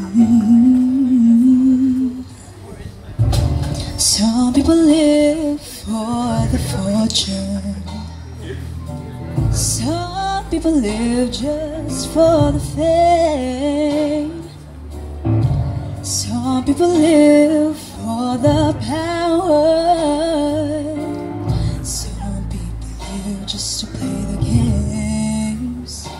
Some people live for the fortune. Some people live just for the fame. Some people live for the power. Some people live just to play the games.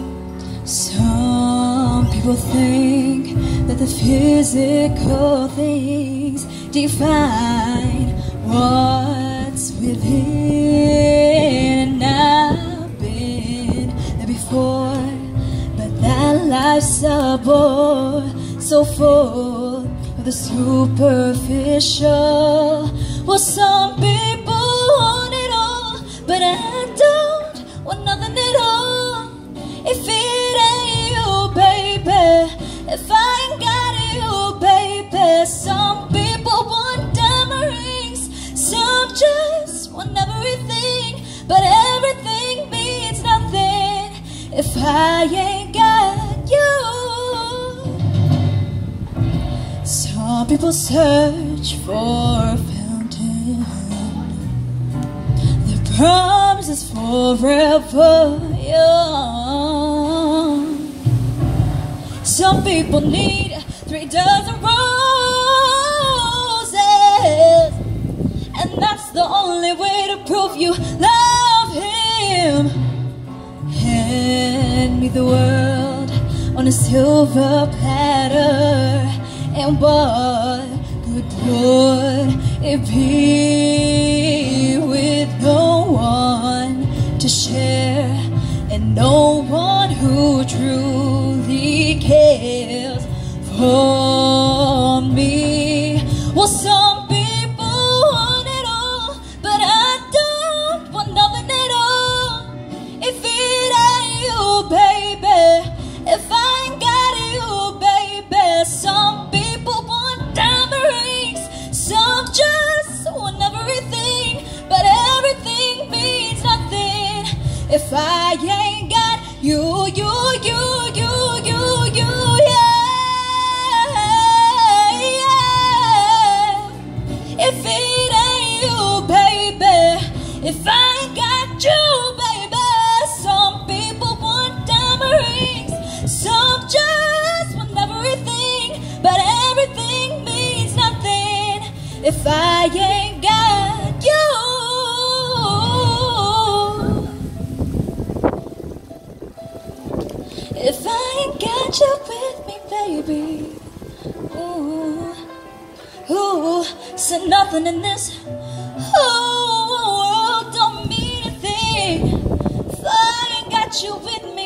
Some people think that the physical things define what's within. And I've been there before, but that life's a bore, so full of the superficial. Well, some people want it all, but I don't want nothing at all. If it ain't you, baby, if I ain't got you, baby. Some people want diamond rings, some just want everything, but everything means nothing if I ain't got you. Some people search for a fountain that promises forever young. Some people need 3 dozen roses, and that's the only way to prove you love him. Hand me the world on a silver platter, and what good would it be with no one to share, and no one who truly cares for me? Well, some people want it all, but I don't want nothing at all. If it ain't you, baby, if I ain't got you, baby. Some people want diamond rings, some just want everything, but everything means nothing if I ain't got you, If it ain't you, baby, if I ain't got you, baby. Some people want diamond rings, some just want everything, but everything means nothing if I ain't got you. If I ain't got you with me, baby. Ooh, ooh, said nothing in this whole world don't mean a thing if I ain't got you with me.